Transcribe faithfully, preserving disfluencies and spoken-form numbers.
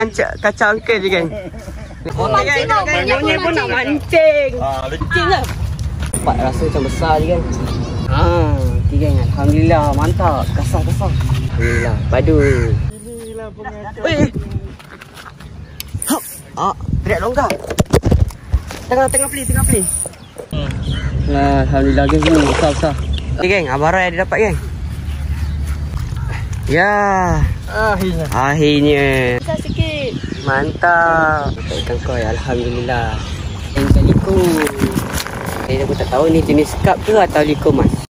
Kancak kacau angkel je kan. Oh, mancing tau. Banyaknya pun nak mancing. Mancing lah. Nampak rasa macam besar je kan. Haa, tiga kan. Alhamdulillah, mantap. Kasar-kasar. Alhamdulillah, padu. Inilah pengacara. Weh. Hop. Ah, teriak longgar. Tengah tengah play, tengah play. Hmm. Nah, alhamdulillah geng ni besar-besar. Okay geng, Abang Roy ada dapat geng. Ya. Akhirnya. Akhirnya. Besar sikit. Mantap. Dapat ikan koi, alhamdulillah. Ikan liko. Saya pun tak tahu ni jenis cup ke atau liko mas.